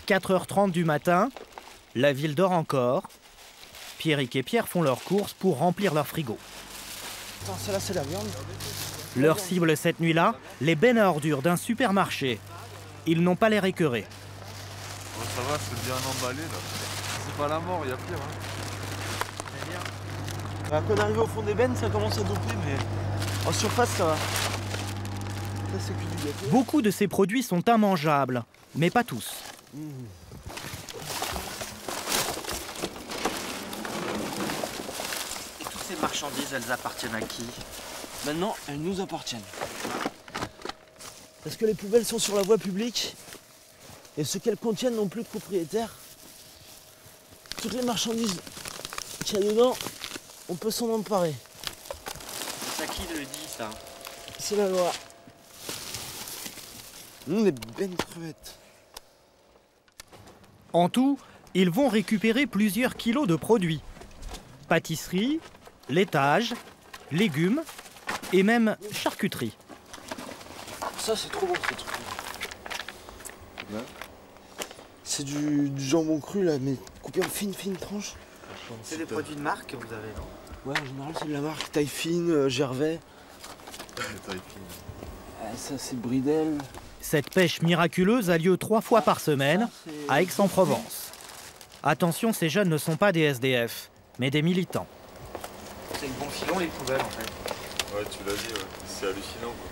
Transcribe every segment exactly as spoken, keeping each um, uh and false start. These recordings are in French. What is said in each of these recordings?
quatre heures trente du matin, la ville dort encore. Pierrick et Pierre font leurs courses pour remplir leur frigo. Attends, celle-là, c'est la viande. Leur cible cette nuit-là, les bennes à ordures d'un supermarché. Ils n'ont pas l'air écœurés. Oh, ça va, c'est bien emballé là. C'est pas la mort, il y a pire. Hein. Bah, quand on arrive au fond des bennes, ça commence à doper, mais en surface, ça va. Ça, c'est que du gâteau. Beaucoup de ces produits sont immangeables, mais pas tous. Mmh. Et toutes ces marchandises, elles appartiennent à qui? Maintenant, elles nous appartiennent. Parce que les poubelles sont sur la voie publique et ce qu'elles contiennent n'ont plus de propriétaire. Toutes les marchandises qu'il y a dedans, on peut s'en emparer. C'est à qui le dit ça? C'est la loi. Nous, les bennes de crevettes. En tout, ils vont récupérer plusieurs kilos de produits. Pâtisserie, laitage, légumes et même charcuterie. Ça, c'est trop bon, ce truc. Ouais. C'est du, du jambon cru, là, mais coupé en fines, fines tranches. C'est des produits de marque que vous avez, non? Ouais, en général, c'est de la marque taille fine, euh, Gervais. Taille fine. Ah, ça, c'est Bridel. Cette pêche miraculeuse a lieu trois fois par semaine à Aix-en-Provence. Attention, ces jeunes ne sont pas des S D F, mais des militants. C'est le bon filon, les poubelles, en fait. Ouais, tu l'as dit, ouais. C'est hallucinant, quoi.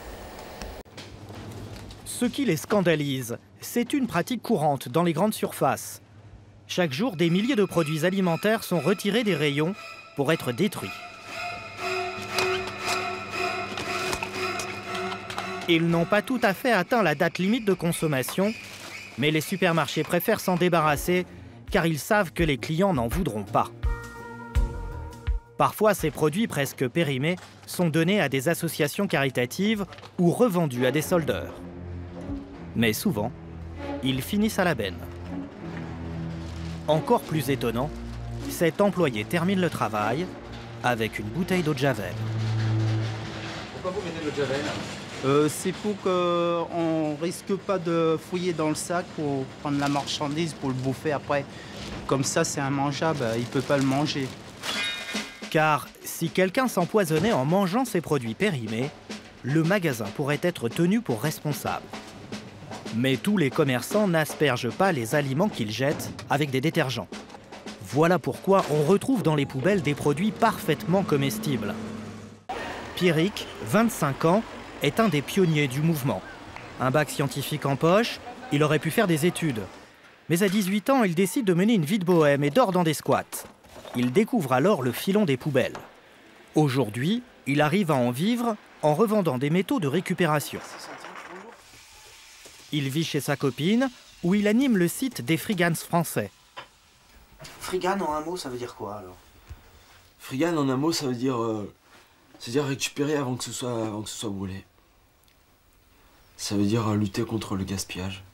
Ce qui les scandalise, c'est une pratique courante dans les grandes surfaces. Chaque jour, des milliers de produits alimentaires sont retirés des rayons pour être détruits. Ils n'ont pas tout à fait atteint la date limite de consommation, mais les supermarchés préfèrent s'en débarrasser car ils savent que les clients n'en voudront pas. Parfois, ces produits presque périmés sont donnés à des associations caritatives ou revendus à des soldeurs. Mais souvent, ils finissent à la benne. Encore plus étonnant, cet employé termine le travail avec une bouteille d'eau de Javel. Pourquoi vous mettez de l'eau de Javel? Euh, c'est pour qu'on ne risque pas de fouiller dans le sac pour prendre la marchandise pour le bouffer après. Comme ça, c'est immangeable, il ne peut pas le manger. Car si quelqu'un s'empoisonnait en mangeant ces produits périmés, le magasin pourrait être tenu pour responsable. Mais tous les commerçants n'aspergent pas les aliments qu'ils jettent avec des détergents. Voilà pourquoi on retrouve dans les poubelles des produits parfaitement comestibles. Pierrick, vingt-cinq ans, est un des pionniers du mouvement. Un bac scientifique en poche, il aurait pu faire des études. Mais à dix-huit ans, il décide de mener une vie de bohème et dort dans des squats. Il découvre alors le filon des poubelles. Aujourd'hui, il arrive à en vivre en revendant des métaux de récupération. Il vit chez sa copine, où il anime le site des Frigans français. Frigan, en un mot, ça veut dire quoi, alors? Frigan, en un mot, ça veut dire, euh, ça veut dire récupérer avant que ce soit, avant que ce soit brûlé. Ça veut dire euh, lutter contre le gaspillage.